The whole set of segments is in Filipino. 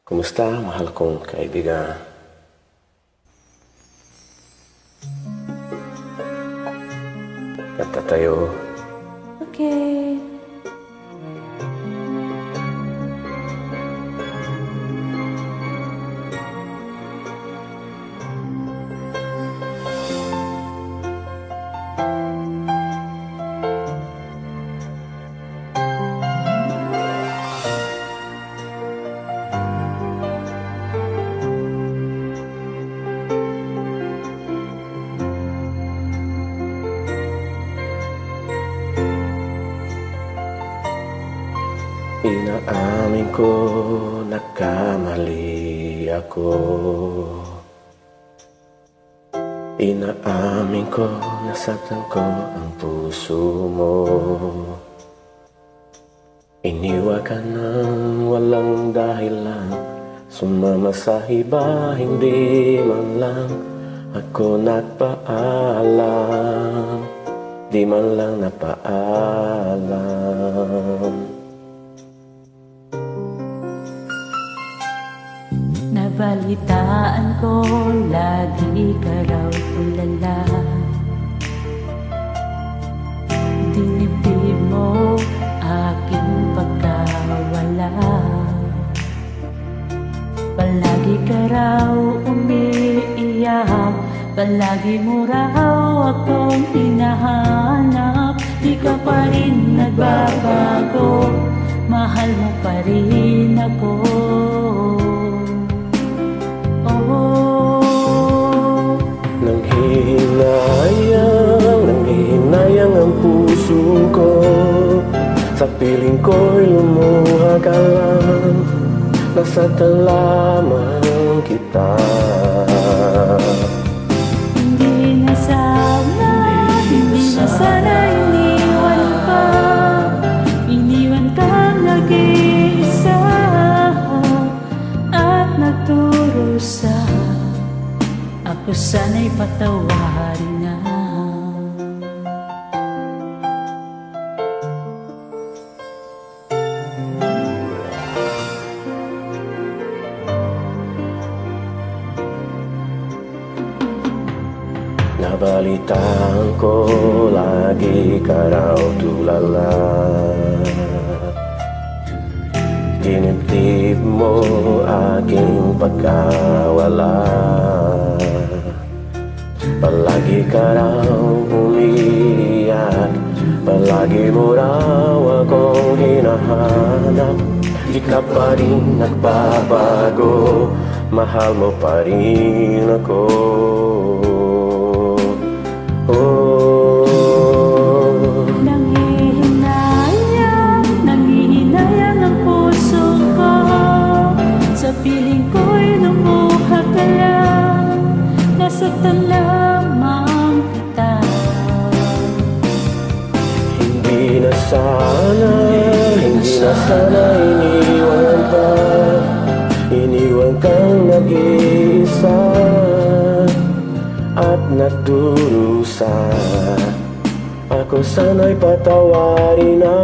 Kumusta, mahal kong kaibigan? Kanta tayo. Okay. Inaamin ko, nagkamali ako. Inaamin ko, nasaktan ko ang puso mo. Iniwan ka nang walang dahilan, sumama sa iba, hindi man lang ako nagpaalam. Di man lang napaalam. Nabalitaan ko, lagi ka raw tulala. Dinibdib mo aking pagkawala. Palagi ka raw umiiyak, palagi mo raw akong hinahanap. Di ka pa rin nagbabago, mahal mo pa rin ako. Nanghihinayang ang puso ko, sa piling ko'y lumuha ka lang, nasaktan lamang kita. Hindi na sana iniwan pa, iniwan kang nag-iisa at nagdurusa. Ako sana'y patawarin na. Nabalitaan ko, lagi ka raw tulala. Dinibdib mo aking pagkawala. Palagi ka raw umiiyak, palagi mo raw akong hinahanap. Di ka pa rin nagbabago, mahal mo pa rin ako. Nanghihinayang ang puso ko, sa piling ko'y lumuha ka lang, nasaktan lamang kita. Hindi na sana iniwan ka, iniwan kang nag-iisa at nagdurusa. Ako sana'y patawarin na.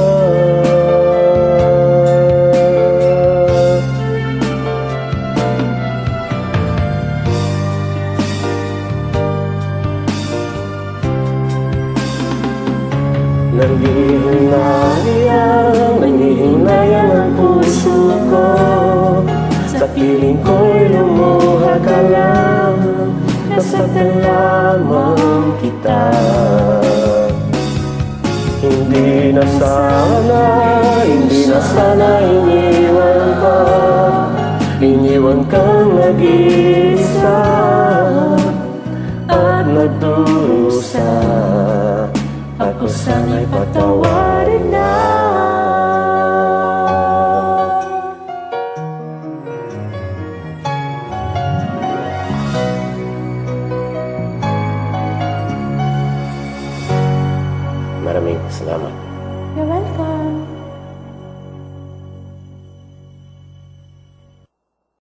Nanghihinayang ang puso ko, sa piling ko'y lumuha ka lang, nasaktan lamang kita. Hindi na sana iniwan ka, iniwan kang nag-iisa at nagdurusa. Ako sana'y patawarin na. Maraming salamat.